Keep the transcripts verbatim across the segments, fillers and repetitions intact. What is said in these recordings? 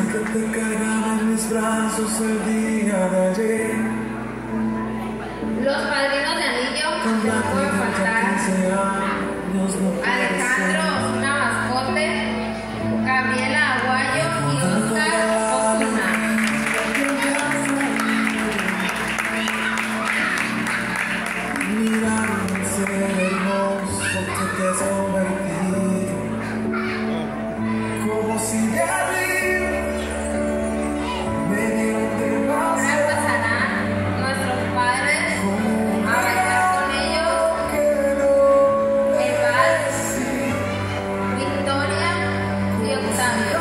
que te cargaba en mis brazos el día de ayer. Los padrinos de anillo no pueden faltar. Alejandro Osuna Mascote, Gabriela Aguayo y Oscar Osuna. Mira el ser hermoso que te has convertido, como si de arriba me dieron demasiado. Ahora pasarán nuestros padres a bailar con ellos. Eval, Victoria y Octavio.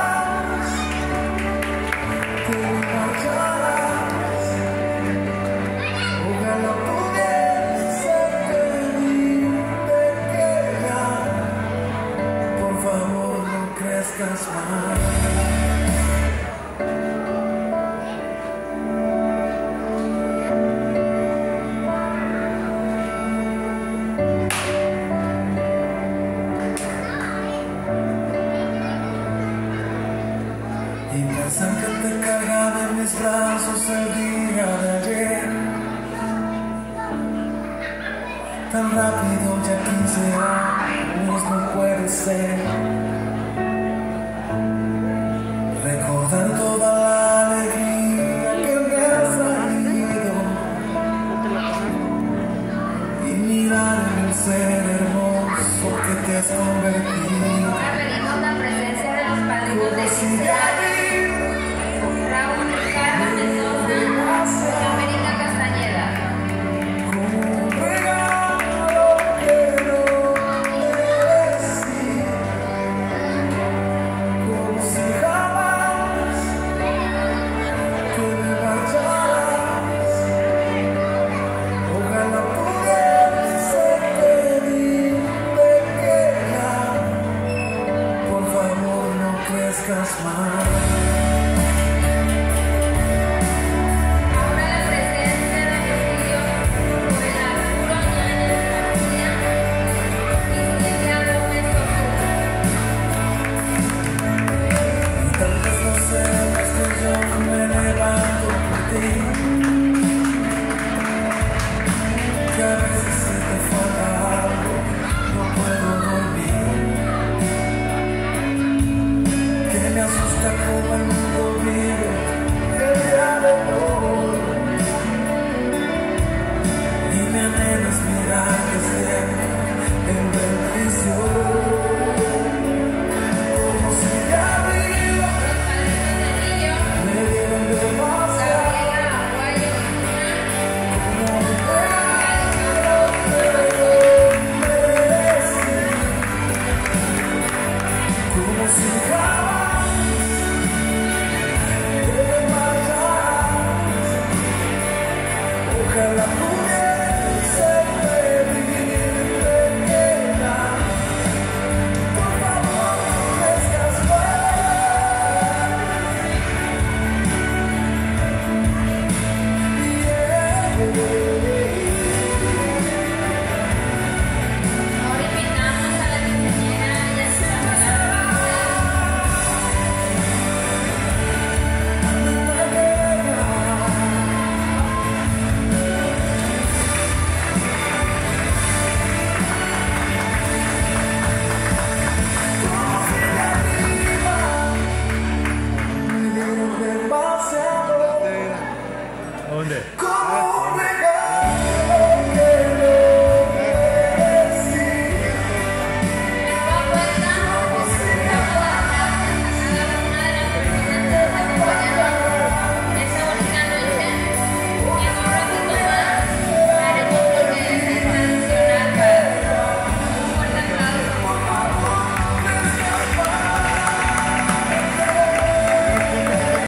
Ojalá pudiese pedirte que ya, por favor, no crezcas más. Y pensar que te cargaba en mis brazos el día de ayer. Tan rápido, ya quince años no puede ser. Recordar toda la alegría que me ha salido y mirar en el ser hermoso que te has convertido. Ahora pedimos la presencia de los padrinos de Como si Gisela.